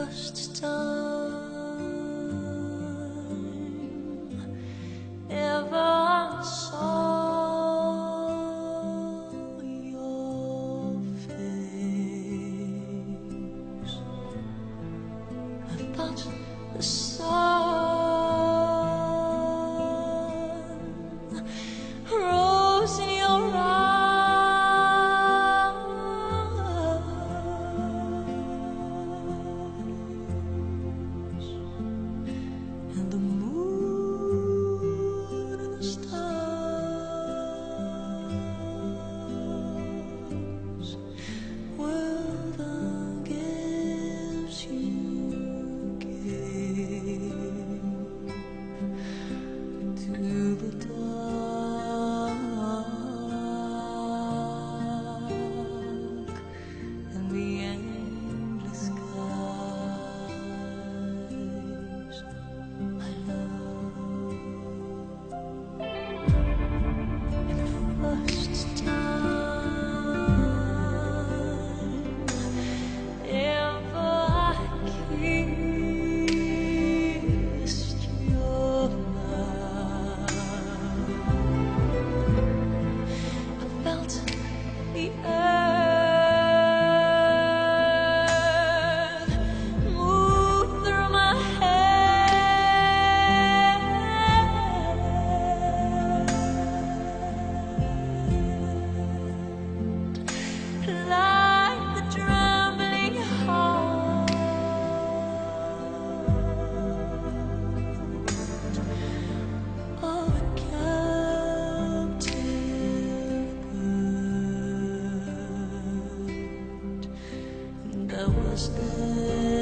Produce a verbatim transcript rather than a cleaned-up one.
first time ever I saw your face, I thought the sun rose in your eyes, and the moon and the stars were the gifts you gave to the dark and the endless skies, my love. And the first time ever I kissed your mouth, I felt the earth move through my head, like the trembling heart of a captive bird that was there.